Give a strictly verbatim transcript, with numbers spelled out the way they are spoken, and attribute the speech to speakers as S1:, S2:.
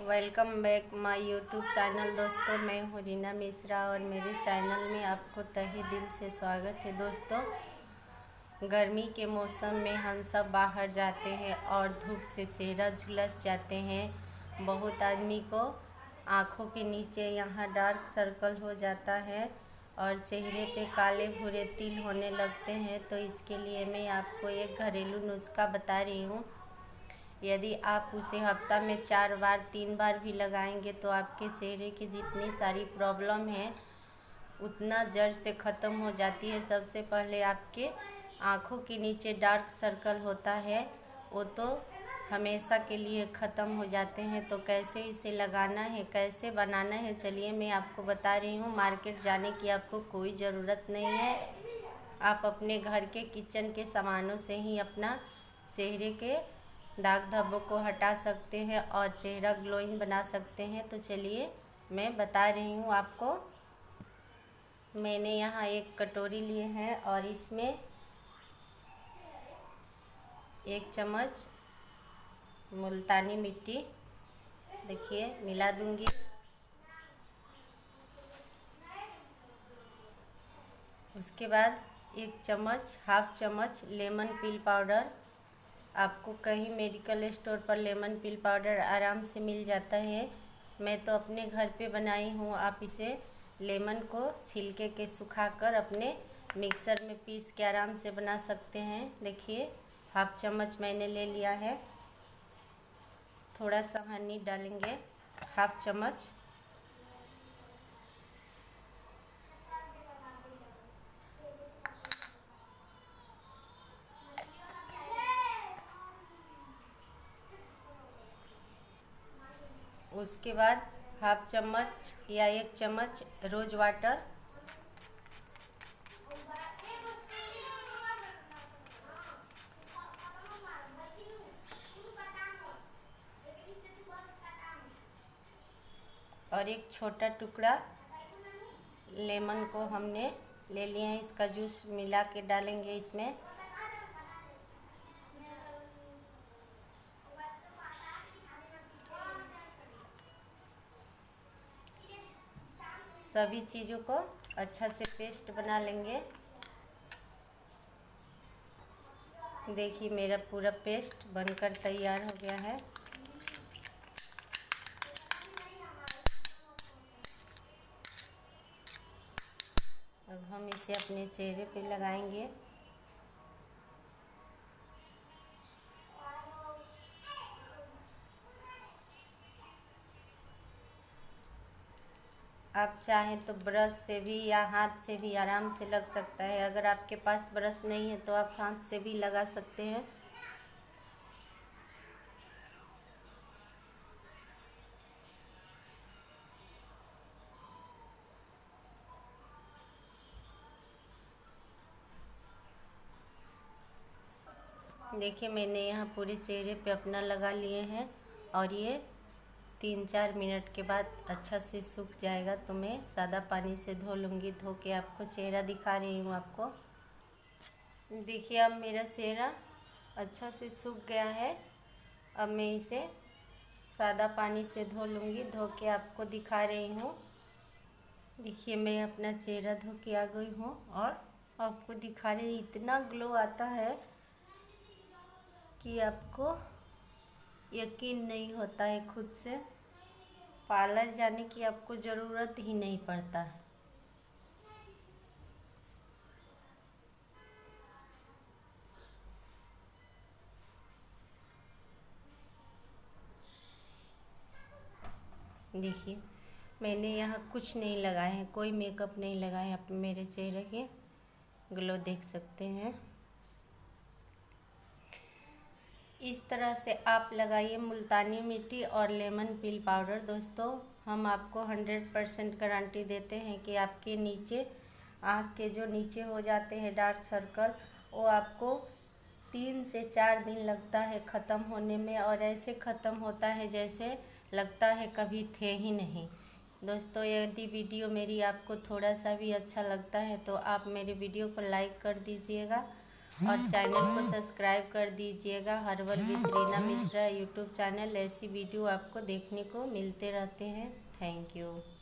S1: Welcome back my YouTube channel. दोस्तों, मैं हूँ रीना मिश्रा और मेरे चैनल में आपको तहे दिल से स्वागत है। दोस्तों, गर्मी के मौसम में हम सब बाहर जाते हैं और धूप से चेहरा झुलस जाते हैं। बहुत आदमी को आँखों के नीचे यहाँ डार्क सर्कल हो जाता है और चेहरे पे काले भूरे तिल होने लगते हैं। तो इसके लिए मैं आपको एक घरेलू नुस्खा बता रही हूँ। यदि आप उसे हफ्ता में चार बार तीन बार भी लगाएंगे तो आपके चेहरे की जितनी सारी प्रॉब्लम है उतना जड़ से ख़त्म हो जाती है। सबसे पहले आपके आँखों के नीचे डार्क सर्कल होता है, वो तो हमेशा के लिए ख़त्म हो जाते हैं। तो कैसे इसे लगाना है, कैसे बनाना है, चलिए मैं आपको बता रही हूँ। मार्केट जाने की आपको कोई ज़रूरत नहीं है। आप अपने घर के किचन के सामानों से ही अपना चेहरे के दाग धब्बों को हटा सकते हैं और चेहरा ग्लोइंग बना सकते हैं। तो चलिए मैं बता रही हूँ आपको। मैंने यहाँ एक कटोरी लिए हैं और इसमें एक चम्मच मुल्तानी मिट्टी देखिए मिला दूंगी। उसके बाद एक चम्मच हाफ चम्मच लेमन पील पाउडर। आपको कहीं मेडिकल स्टोर पर लेमन पील पाउडर आराम से मिल जाता है। मैं तो अपने घर पे बनाई हूँ। आप इसे लेमन को छिलके के सुखाकर अपने मिक्सर में पीस के आराम से बना सकते हैं। देखिए हाफ चम्मच मैंने ले लिया है। थोड़ा सा हनी डालेंगे, हाफ चम्मच। उसके बाद हाफ चम्मच या एक चम्मच रोज़ वाटर। और एक छोटा टुकड़ा लेमन को हमने ले लिया है, इसका जूस मिला के डालेंगे इसमें। सभी चीज़ों को अच्छा से पेस्ट बना लेंगे। देखिए मेरा पूरा पेस्ट बनकर तैयार हो गया है। अब हम इसे अपने चेहरे पे लगाएंगे। आप चाहें तो ब्रश से भी या हाथ से भी आराम से लग सकता है। अगर आपके पास ब्रश नहीं है तो आप हाथ से भी लगा सकते हैं। देखिए मैंने यहाँ पूरे चेहरे पे अपना लगा लिए हैं और ये तीन चार मिनट के बाद अच्छा से सूख जाएगा तो मैं सादा पानी से धो लूँगी। धो के आपको चेहरा दिखा रही हूँ आपको। देखिए अब मेरा चेहरा अच्छा से सूख गया है। अब मैं इसे सादा पानी से धो लूँगी। धो के आपको दिखा रही हूँ। देखिए मैं अपना चेहरा धो के आ गई हूँ और आपको दिखा रही हूँ। इतना ग्लो आता है कि आपको यकीन नहीं होता है। खुद से पार्लर जाने की आपको ज़रूरत ही नहीं पड़ता। देखिए मैंने यहाँ कुछ नहीं लगाया है, कोई मेकअप नहीं लगाया है। आप मेरे चेहरे के ग्लो देख सकते हैं। इस तरह से आप लगाइए मुल्तानी मिट्टी और लेमन पील पाउडर। दोस्तों, हम आपको हंड्रेड परसेंट गारंटी देते हैं कि आपके नीचे आँख के जो नीचे हो जाते हैं डार्क सर्कल, वो आपको तीन से चार दिन लगता है ख़त्म होने में और ऐसे ख़त्म होता है जैसे लगता है कभी थे ही नहीं। दोस्तों, यदि वीडियो मेरी आपको थोड़ा सा भी अच्छा लगता है तो आप मेरे वीडियो को लाइक कर दीजिएगा और चैनल को सब्सक्राइब कर दीजिएगा। Herbal with Reena Mishra YouTube channel, ऐसी वीडियो आपको देखने को मिलते रहते हैं। Thank you.